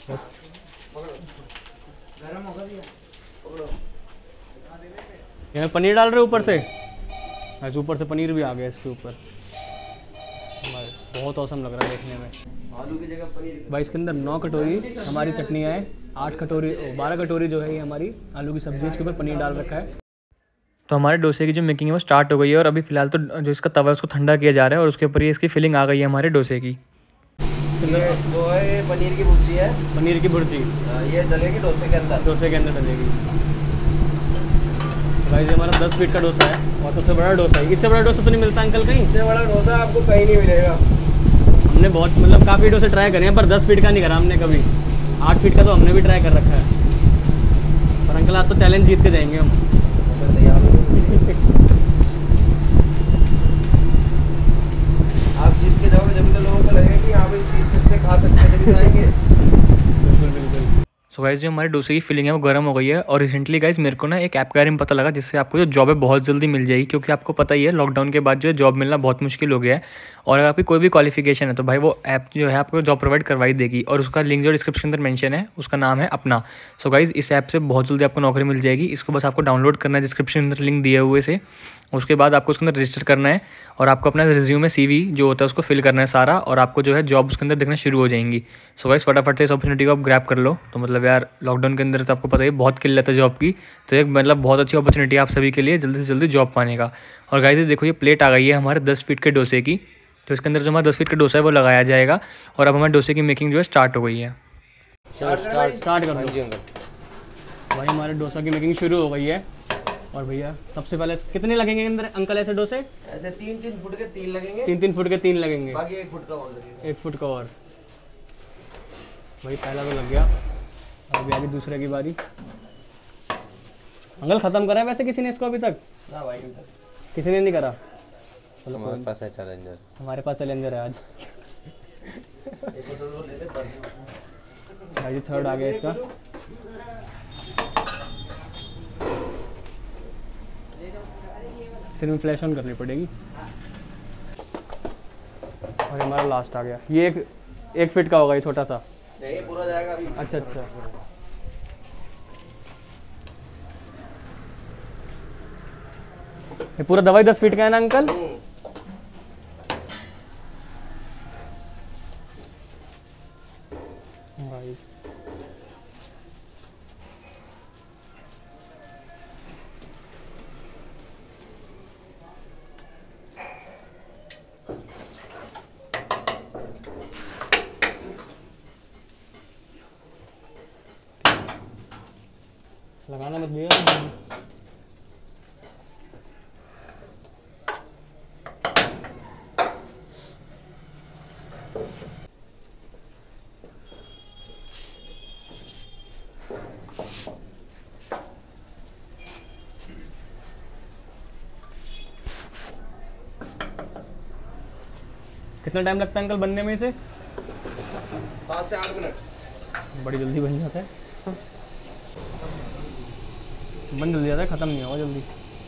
गरम होगा भैया। यहाँ पनीर डाल रहे ऊपर से। ऐसे ऊपर से पनीर भी आ गया इसके ऊपर। बहुत औसम लग रहा है देखने में। आलू की जगह पनीर। भाई इसके अंदर 9 कटोरी हमारी चटनियाँ हैं, 8 कटोरी 12 कटोरी जो है ये हमारी आलू की सब्जी, इसके ऊपर पनीर डाल रखा है। तो हमारे डोसे की जो मेकिंग है वो स्टार्ट हो गई है और अभी फिलहाल तो जो इसका तवा है उसको ठंडा किया जा रहा है और उसके ऊपर ये इसकी फिलिंग आ गई है हमारे डोसे की। ये जो है ये पनीर की भुर्जी है। पनीर की भुर्जी ये डलेगी डोसे के अंदर। डोसे के अंदर डलेगी। भाई ये हमारा 10 फीट का डोसा है और सबसे बड़ा डोसा है। इससे बड़ा डोसा तो नहीं मिलता अंकल कहीं? इससे बड़ा डोसा आपको कहीं नहीं मिलेगा। हमने बहुत मतलब काफ़ी डोसे ट्राई करे हैं पर 10 फीट का नहीं करा हमने कभी। 8 फीट का तो हमने भी ट्राई कर रखा है। पर अंकल आज तो चैलेंज जीत के जाएंगे हम। आप जीत के जाओगे जब तो लोगों को लगेगा कि यहाँ पे चीज से खा सकते हैं, जब जाएंगे। बिल्कुल बिल्कुल। सो गाइस जो हमारे डोसे की फिलिंग है वो गर्म हो गई है और रिसेंटली गाइस मेरे को ना एक ऐप के बारे में पता लगा जिससे आपको जो जॉब है बहुत जल्दी मिल जाएगी, क्योंकि आपको पता ही है लॉकडाउन के बाद जो है जॉब मिलना बहुत मुश्किल हो गया है। और अगर आपकी कोई भी क्वालिफिकेशन है तो भाई वो ऐप जो है आपको जॉब प्रोवाइड करवाई देगी और उसका लिंक जो डिस्क्रिप्शन के अंदर मेंशन है उसका नाम है अपना। सो गाइस इस ऐप से बहुत जल्दी आपको नौकरी मिल जाएगी। इसको बस आपको डाउनलोड करना है डिस्क्रिप्शन के अंदर लिंक दिए हुए से। उसके बाद आपको उसके अंदर रजिस्टर करना है और आपको अपना रिज्यूमे CV जो होता है उसको फिल करना है सारा, और आपको जो है जॉब उसके अंदर देखना शुरू हो जाएंगी। सो गाइस फटाफट से इस अपॉर्चुनिटी को आप ग्रैब कर लो। तो मतलब यार लॉकडाउन के अंदर तो आपको पता है बहुत किल्लत है जॉब की, तो एक मतलब बहुत अच्छी अपॉर्चुनिटी है आप सभी के लिए जल्दी से जल्दी जॉब पाने का। और गाइस देखो ये प्लेट आ गई है हमारे 10 फीट के डोसे की। तो इसके अंदर जो हमारा 10 फीट का डोसा है वो लगाया जाएगा और अब हमारे डोसे की मेकिंग जो है स्टार्ट हो गई है। स्टार्ट कर दो भाई। हमारे डोसा की मेकिंग शुरू हो गई है। और भैया सबसे पहले कितने लगेंगे अंदर अंकल ऐसे डोसे? ऐसे 3-3 फुट के 3 लगेंगे। 3-3 फुट के 3 लगेंगे, बाकी 1 फुट का और लगेगा। 1 फुट का और। भाई पहला तो लग गया, अभी आगे दूसरे की बारी। अंकल खत्म करा है वैसे किसी ने इसको अभी तक? ना भाई किसी ने नहीं करा। हमारे पास है चैलेंजर। हमारे पास चैलेंजर है आज। भाई थर्ड आ गया इसका। सिर्फ फ्लैश ऑन करनी पड़ेगी। और हमारा लास्ट आ गया। ये एक फीट का होगा ये छोटा सा। नहीं पूरा जाएगा अभी। अच्छा अच्छा। ये पूरा दवाई 10 फीट का है ना अंकल? भाई लगाना मत भैया। कितना टाइम लगता है अंकल बनने में इसे? 7 से 8 मिनट। बड़ी जल्दी बन जाता है। बन जल्दी जाता है, ख़त्म नहीं होगा जल्दी।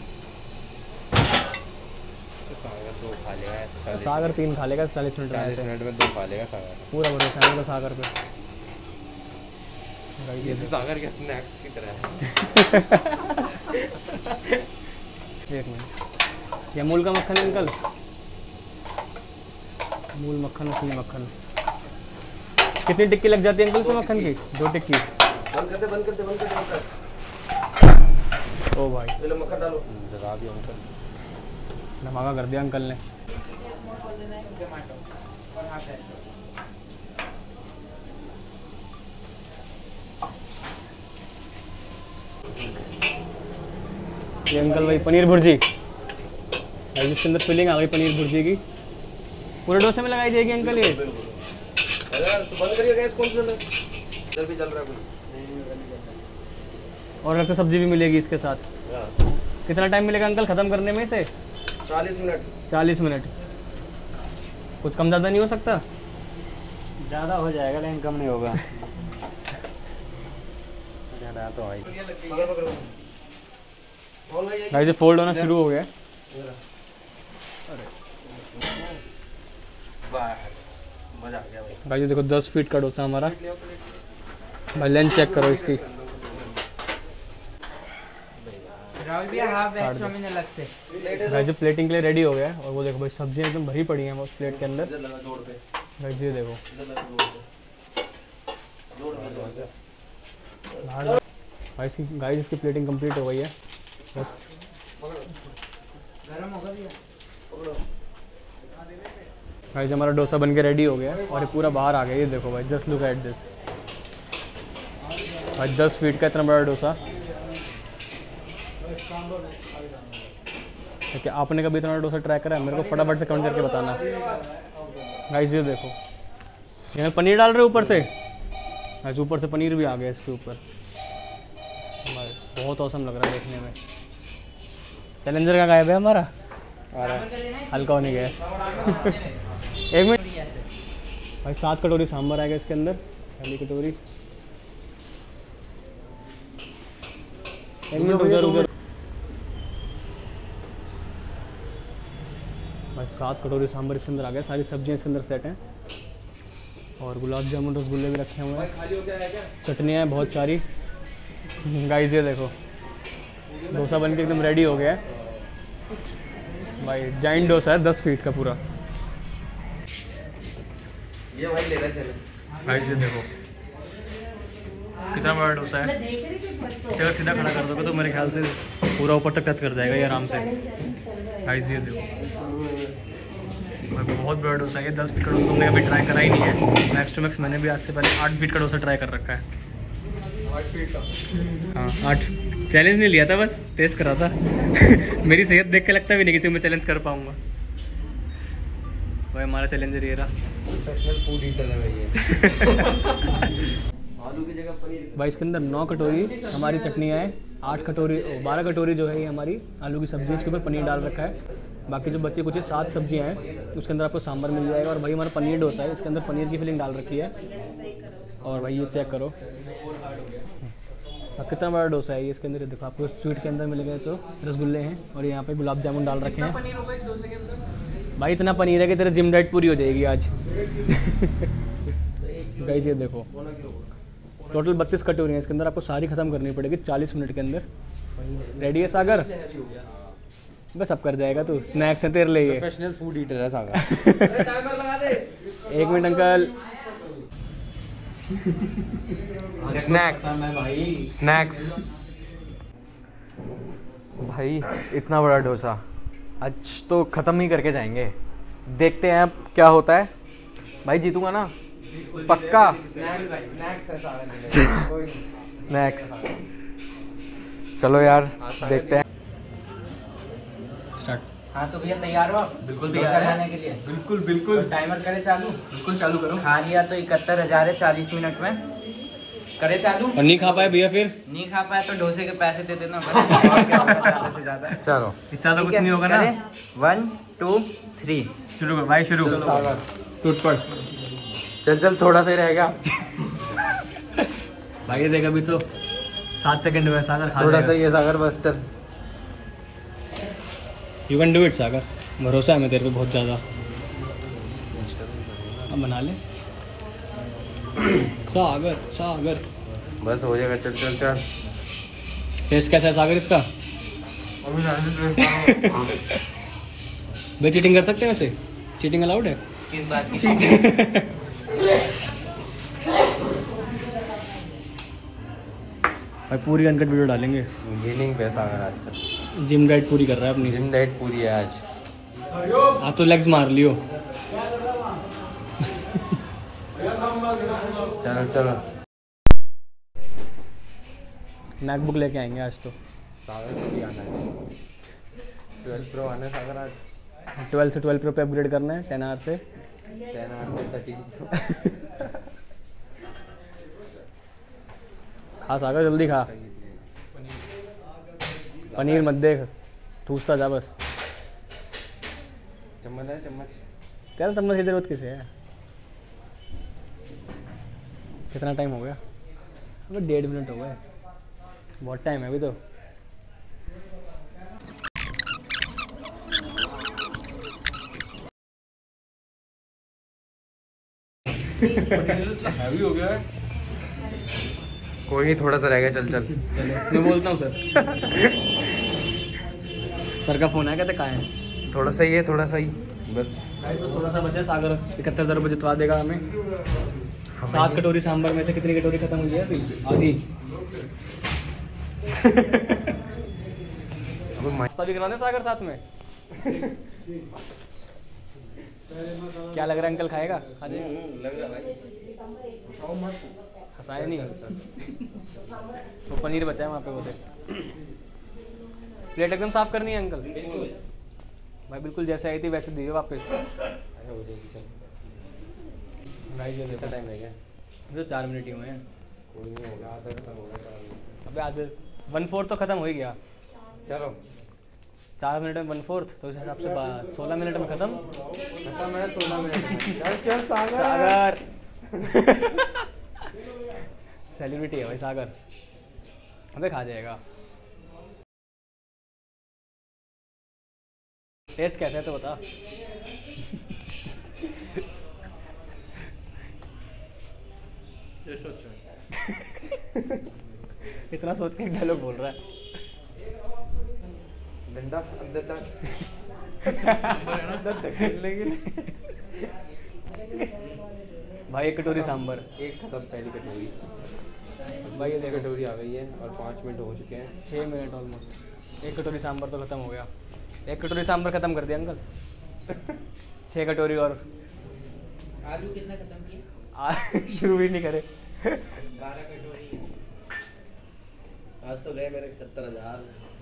सागर 2 खा लेगा। सागर 3 खा लेगा 40 मिनट में। 40 मिनट में 2 खा लेगा सागर। पूरा भरोसा है सागर पे। ये तो सागर के स्नैक्स की तरह है। एक मिनट। ये अमूल का मक्खन है अंकल? अमूल मक्खन, असली मक्खन। कितनी टिक्की लग जाती है अंकल इसमें मक्खन की? 2 टिक्की। बंद कर दे बंद कर दे बंद कर दे। ओ भाई ये लो मक्खन डालो। जरा भी अंकल धमाका कर दिया अंकल ने। ये अंकल भाई पनीर भुर्जी भाई, जिसके अंदर फिलिंग आ गई पनीर भुर्जी की। पूरे डोसे में लगाई जाएगी अंकल ये? तो बंद करिए गैस। कौन सा इधर भी चल रहा है कुछ। और लगता सब्जी भी मिलेगी इसके साथ। कितना टाइम मिलेगा अंकल ख़त्म करने में इसे? 40 मिनट। 40 मिनट। कुछ कम ज़्यादा नहीं हो सकता? ज़्यादा हो जाएगा लेकिन कम नहीं होगा। ज़्यादा तो भाई भाई से फोल्ड होना शुरू हो गया। मजा आ गया भाई। भाई देखो 10 फीट का डोसा हमारा भाई लेंथ चेक करो इसकी। राहुल भैया हाफ वेज चाउमीन अलग से। भाई जो प्लेटिंग के लिए रेडी हो गया है, और वो देखो भाई सब्जियां एकदम भरी पड़ी हैं उस प्लेट के अंदर। भाई ये देखो भाई इसकी प्लेटिंग कंप्लीट हो गई है। भाई हमारा डोसा बन के रेडी हो गया है और ये पूरा बाहर आ गया। ये देखो भाई, जस्ट लुक एट दिस भाई, 10 फीट का इतना बड़ा डोसा। क्या आपने कभी इतना डोसा ट्राई करा है? मेरे को फटाफट से कमेंट करके बताना। गाइस ये देखो, ये मैं पनीर डाल रहे ऊपर से। गाइस ऊपर से पनीर भी आ गया इसके ऊपर। भाई बहुत औसम लग रहा है देखने में। चैलेंजर का गायब है हमारा, हल्का होने गया। एक मिनट भाई, 7 कटोरी सांभर आएगा इसके अंदर, पहली कटोरी। एक मिनट उधर भाई, 7 कटोरी सांभर इसके अंदर आ गया। सारी सब्जियां इसके अंदर सेट हैं और गुलाब जामुन रसगुल्ले भी रखे हुए हैं। चटनियाँ हैं बहुत सारी। गाइस ये देखो, डोसा बन के एकदम रेडी हो गया है भाई। जाइंट डोसा है 10 फीट का पूरा। ये भाई ले रहा चले। गाइस ये देखो कितना बड़ा डोसा है। इसे अगर सीधा खड़ा कर दोगे तो मेरे ख्याल से पूरा ऊपर तक टच कर जाएगा ये आराम से। गाइस ये देखो भाई, बहुत बड़ा डोसा है ये। 10 फीट का डोसा तुमने कभी ट्राई करा ही नहीं है। मैक्स टू मैक्स मैंने भी आज से पहले 8 फीट का डोसा ट्राई कर रखा है। 8 फीट का? हाँ 8। चैलेंज नहीं लिया था, बस टेस्ट करा था। मेरी सेहत देख के लगता भी नहीं किसी को मैं चैलेंज कर पाऊँगा। भाई हमारा चैलेंजर ये रहा। प्रोफेशनल फूड ईटर है भाई ये। आलू की जगह पनीर। भाई इसके अंदर 9 कटोरी हमारी चटनियाँ हैं, 12 कटोरी जो है ये हमारी आलू की सब्जी, इसके ऊपर पनीर डाल रखा है। बाकी जो बच्चे कुछ 7 सब्जियाँ हैं उसके अंदर आपको सांभर मिल जाएगा। और भाई हमारा पनीर डोसा है, इसके अंदर पनीर की फिलिंग डाल रखी है। और भाई ये चेक करो कितना बड़ा डोसा है ये। इसके अंदर देखो आपको स्वीट के अंदर मिलेंगे तो रसगुल्ले हैं और यहाँ पे गुलाब जामुन डाल रखे हैं। पनीर होगा इस डोसे के अंदर? भाई इतना पनीर है कि तेरे जिम डाइट पूरी हो जाएगी आज। गाइस ये देखो टोटल 32 कटोरी हैं इसके अंदर, आपको सारी खत्म करनी पड़ेगी 40 मिनट के अंदर। रेडी है सागर? बस अब कर जाएगा तू। स्नैक्स है तेरे लिए। प्रोफेशनल फूड ईटर है सागर। टाइमर लगा दे। 1 मिनट अंकल। स्नैक्स भाई, इतना बड़ा डोसा आज तो ख़त्म ही करके जाएंगे। देखते हैं अब क्या होता है। भाई जीतूंगा ना पक्का। स्नैक्स चलो यार देखते हैं। स्टार्ट। हाँ तो भैया तैयार हो आप? बिल्कुल डोसा खाने के लिए? बिल्कुल तो टाइमर करे चालू? बिल्कुल चालू करो। खा लिया तो 71,000 है 40 मिनट में। करे चालू? और नहीं खा पाए भैया फिर? नहीं खा पाए तो डोसे के पैसे दे देना बस। और क्या होगा ज़्यादा से ज़्यादा? चलो इससे ज़्यादा कुछ नहीं होगा ना। 1 2 3 शुरू कर भाई, शुरू। टूट पड़ चल थोड़ा सा ही रहेगा। भाई ये देख अभी तो 7 सेकंड हुए। सागर खा थोड़ा सा ये सागर बस चल। You can do it Sagar, भरोसा है मैं तेरे पे बहुत ज़्यादा। अब बना ले सागर। बस हो जाएगा। चल टेस्ट कैसा है सागर इसका? भाई चीटिंग कर सकते हैं वैसे? चीटिंग अलाउड है? किस बात की? भाई पूरी अनकट वीडियो डालेंगे। गेनिंग पे सागर आजकल जिम डाइट पूरी कर रहा है अपनी। जिम डाइट पूरी है आज। आप तो लेग्स मार लियो। चलो मैकबुक लेके आएंगे आज तो। सागर को भी आना है। 12 प्रो आना है सागर आज। 12 से 12 प्रो पे अपग्रेड करना है 10 आवर से। 10 आवर से 13। खा सागर जल्दी खा। पनीर मत देख, ठूसता जा बस। चम्मच है चम्मच। तेरा चम्मच की जरूरत किसे है? कितना टाइम हो गया? अबे 1.5 मिनट हो गए। बहुत टाइम है अभी तो। हैवी हो गया है। कोई नहीं, थोड़ा सा रह गया, चल चल। चलो मैं बोलता हूँ सर। सर का फोन है, कहते कहाँ है? थोड़ा सा ही है, थोड़ा सा ही बस। गाइस बस थोड़ा सा बचा है, सागर 71,000 रुपये जितवा देगा हमें। 7 कटोरी सांभर में से कितनी कटोरी खत्म हुई है अभी? आधी। नाश्ता भी कराने सागर साथ में। क्या लग रहा है अंकल, खाएगा? खा जाएगा? लग रहा भाई। हंसाया नहीं तो पनीर बचा है वहाँ पे, वो देख। प्लेट एकदम साफ करनी है अंकल। भाई बिल्कुल जैसे आई थी वैसे दीजिए वापस। भाई जो देखो टाइम लग गया, तो 4 मिनट ही हुए हैं। कोई नहीं होगा, आधा खत्म होगा। अबे आधे 1/4 तो खत्म हो ही गया। चलो 4 मिनट में 1/4 तो उस हिसाब से 16 मिनट में खत्म। खत्म है 16 मिनट में। चल सागर। सागर सेलिब्रिटी है भाई सागर। अबे खा जाएगा। टेस्ट कैसा है तो बता। टेस्ट अच्छा है। इतना सोच के डायलॉग बोल रहा है। डंडा अंदर तक लेंगे। भाई 1 कटोरी सांभर। एक खत्म, पहली कटोरी। भाई ये देखो कटोरी आ गई है और 5 मिनट हो चुके हैं। 6 मिनट ऑलमोस्ट। 1 कटोरी सांभर तो खत्म हो गया। 1 कटोरी सांभर खत्म कर दिया अंकल। 6 कटोरी और आलू कितना खत्म किया? शुरू भी नहीं करे। 12 कटोरी। आज तो गए मेरे 71,000।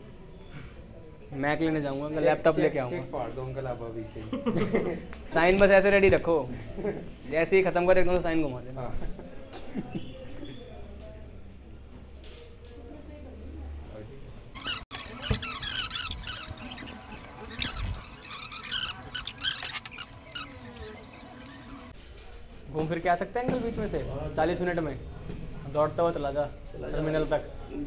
मैक लेने जाऊंगा अंकल, लैपटॉप लेके चेक आऊंगा। फाड़ दो अंकल आप अभी से। साइन बस ऐसे रेडी रखो, जैसे ही खत्म करे एकदम से साइन घुमा देना। हाँ। घूम फिर के आ सकते हैं अंकल बीच में से 40 मिनट में। दौड़ता हुआ चला जा टर्मिनल तक।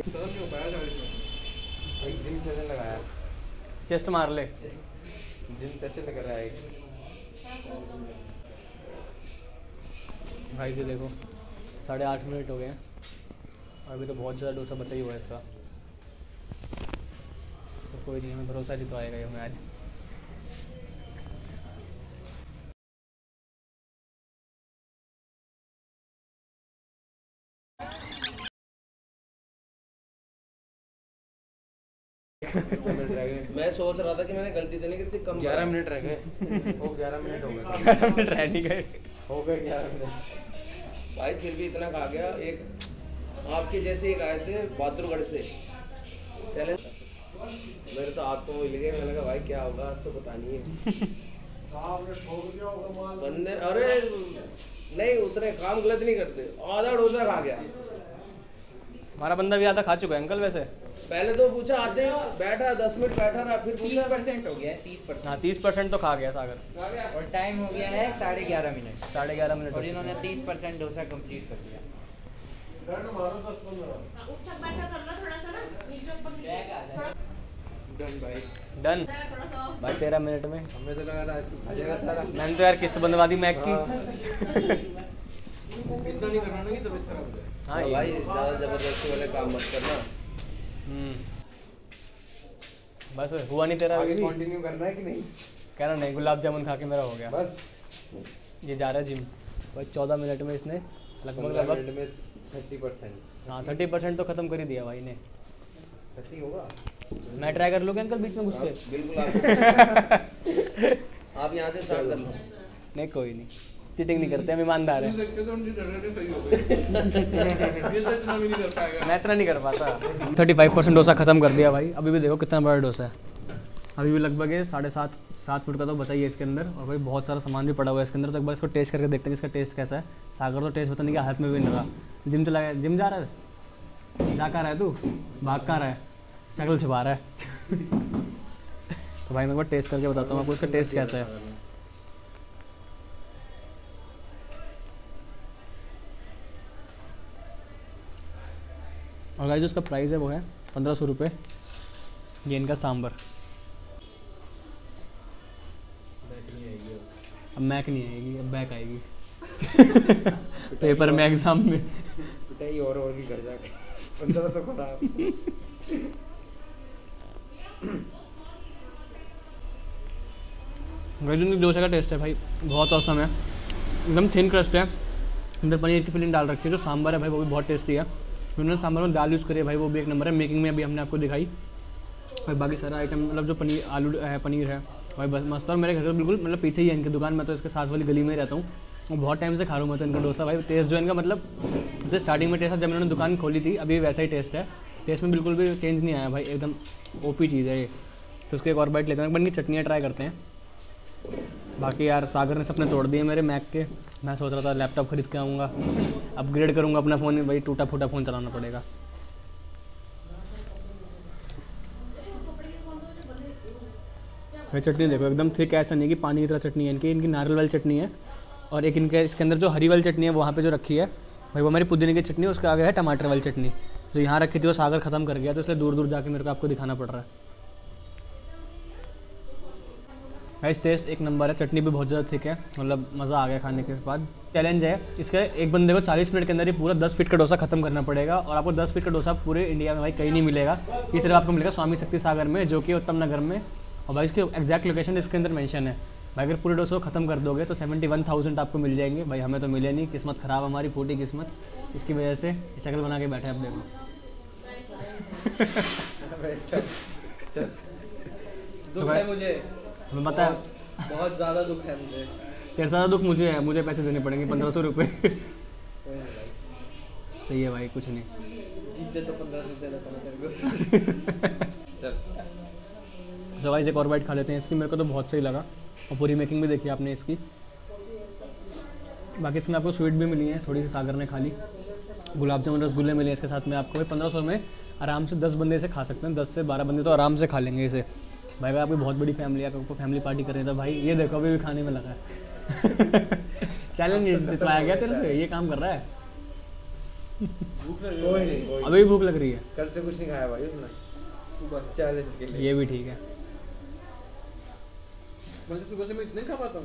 भाई जिम सेशन लगाया, चेस्ट मार ले। जिम सेशन लग रहा है। भाई जी देखो 8:30 मिनट हो गए हैं और अभी तो बहुत ज़्यादा डोसा बचा ही हुआ है इसका। तो कोई नहीं, हमें भरोसा जितवाएगा ये हमें आज। मैं सोच रहा था कि मैंने गलती तो नहीं की थी, कम 11 मिनट रह गए। वो 11 मिनट हो गए। 11 मिनट रह नहीं गए। हो गए 11 मिनट। भाई फिर भी इतना खा गया। एक आपके जैसे एक आए थे बहादुरगढ़ से, चले मेरे तो हाथ तो हिल गए। मैंने कहा भाई क्या होगा आज, तो पता नहीं है। बंदे अरे नहीं उतने काम गलत नहीं करते। आधा डोसा खा गया। हमारा बंदा भी आधा खा चुका है अंकल वैसे। पहले तो पूछा आधे बैठा 10 मिनट बैठा रहा, फिर पूछा 30% हो गया है, 30%। हाँ 30% तो खा गया सागर। खा गया। और टाइम हो गया है 11:30 मिनट। 11:30 मिनट और इन्होंने 30% डोसा कंप्लीट कर दिया। डन भाई। डन भाई 13 मिनट में। हमें तो लगा था आज तू खा जाएगा सारा। मैंने तो यार किस्त बंधवा दी मैक की। इतना नहीं करना ना कि तबीयत खराब हो जाए। हाँ ये भाई ज्यादा जबरदस्ती वाले काम मत करना। बस हुआ नहीं तेरा आगे अभी भी? कंटिन्यू करना है कि नहीं? कह रहा नहीं, गुलाब जामुन खा के मेरा हो गया। बस ये जा रहा है जिम। भाई 14 मिनट में इसने लगभग 15 मिनट में 30%। हाँ 30% तो ख़त्म कर ही दिया भाई ने। 30 होगा। मैं ट्राई कर लूँगा अंकल बीच में घुस के? बिल्कुल आप यहाँ से स्टार्ट कर लो। नहीं कोई नहीं, चीटिंग नहीं करते, हम ईमानदार हैं। मैं इतना नहीं कर पाता। 35% डोसा ख़त्म कर दिया भाई। अभी भी देखो कितना बड़ा डोसा है। अभी भी लगभग है 7.5 फुट का तो बचा ही है इसके अंदर। और भाई बहुत सारा सामान भी पड़ा हुआ है इसके अंदर। तो एक बार इसको टेस्ट करके देखते हैं कि इसका टेस्ट कैसा है। सागर तो टेस्ट बताने के हाथ में भी नहीं रहा। जिम चला गया, जिम जा रहा है? जा कर रहा है तू? भाग कर रहा है? शक्ल छुपा रहा है। तो भाई मैं एक बार टेस्ट करके बताता हूँ आपको इसका टेस्ट कैसा है। और गाइस जो इसका प्राइस है वो है 1500 रुपये। ये इनका सांबर। अब मैक नहीं आएगी, अब बैक आएगी। पेपर में एग्जाम में। मिठाई और होगी घर जाके 1500 खराब। गाइस डोसा का टेस्ट है भाई बहुत औसम है, एकदम थिन क्रस्ट है, अंदर पनीर की फिलिंग डाल रखी है। जो सांभर है भाई वो भी बहुत टेस्टी है, उन्होंने सांभर में दाल यूज़ करी है भाई, वो भी एक नंबर है। मेकिंग में अभी हमने आपको दिखाई भाई, बाकी सारा आइटम मतलब जो पनीर आलू है पनीर है भाई बस मस्त। और मेरे घर से बिल्कुल मतलब पीछे ही है इनकी दुकान, मैं तो इसके साथ वाली गली में ही रहता हूँ और बहुत टाइम से खा रहा हूँ मैं तो इनका डोसा भाई। टेस्ट जो इनका मतलब जैसे स्टार्टिंग में टेस्ट था जब इन्होंने दुकान खोली थी, अभी वैसा ही टेस्ट है, टेस्ट में बिल्कुल भी चेंज नहीं आया भाई, एकदम ओपी चीज़ है ये। तो उसके एक और बाइट लेते हैं, बन की चटनियाँ ट्राई करते हैं। बाकी यार सागर ने सपने तोड़ दिए मेरे मैक के, मैं सोच रहा था लैपटॉप खरीद के आऊँगा, अपग्रेड करूँगा अपना फ़ोन में, भाई टूटा फूटा फ़ोन चलाना पड़ेगा। भाई चटनी देखो एकदम थिक, ऐसा नहीं कि पानी की तरह चटनी है इनकी नारियल वाली चटनी है। और एक इनके इसके अंदर जो हरी वाली चटनी है वहाँ पे जो रखी है भाई वो हमारी पुदीने की चटनी है, उसके आगे है टमाटर वाली चटनी, जो यहाँ रखी थी वो सागर ख़त्म कर गया, तो इसलिए दूर दूर जाके मेरे को आपको दिखाना पड़ रहा है। भाई टेस्ट एक नंबर है, चटनी भी बहुत ज़्यादा थिक है, मतलब मज़ा आ गया खाने के बाद। चैलेंज है इसका, एक बंदे को 40 मिनट के अंदर ही पूरा 10 फीट का डोसा खत्म करना पड़ेगा, और आपको 10 फीट का डोसा पूरे इंडिया में भाई कहीं नहीं मिलेगा, ये सिर्फ आपको मिलेगा स्वामी शक्ति सागर में, जो कि उत्तम नगर में। और भाई इसकी एग्जैक्ट लोकेशन इसके अंदर मेंशन है भाई, अगर पूरे डोसे को ख़त्म कर दोगे तो 71,000 आपको मिल जाएंगे भाई। हमें तो मिले नहीं, किस्मत ख़राब, हमारी फूटी किस्मत, इसकी वजह से शक्ल बना के बैठे अब देखो। दुख है मुझे, हमें पता है बहुत ज़्यादा दुख है मुझे। तेरे ज़्यादा दुख मुझे है, मुझे पैसे देने पड़ेंगे 1500 रुपये। सही है भाई, कुछ नहीं, जीते तो 1500 देना पड़ेगा तेरे को। तो भाई एक और बाइट खा लेते हैं इसकी, मेरे को तो बहुत सही लगा, और पूरी मेकिंग भी देखी आपने इसकी। बाकी इसमें आपको स्वीट भी मिली है, थोड़ी सी सागर ने खा ली, गुलाब जामुन रसगुल्ले मिले इसके साथ में आपको। भाई 1500 में आराम से 10 बंदे इसे खा सकते हैं, 10 से 12 बंदे तो आराम से खा लेंगे इसे भाई। अगर आपकी बहुत बड़ी फैमिली है, आपको फैमिली पार्टी कर रहे हैं तो भाई ये देखो अभी भी खाने में लगा है। चैलेंज जितवाया गया तेरे से, ये काम कर रहा है। कोई नहीं, अभी भी भूख लग रही है, कल से कुछ नहीं खाया भाई उसने, चैलेंज के लिए। ये भी ठीक है। मैं सुबह से मैं इतने खा पाता हूँ।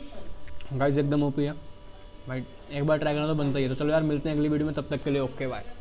गाइस एकदम ओपी है भाई, एक बार ट्राई करना तो बनता ही है। तो चलो यार मिलते हैं अगली वीडियो में, तब तक के लिए ओके बाय।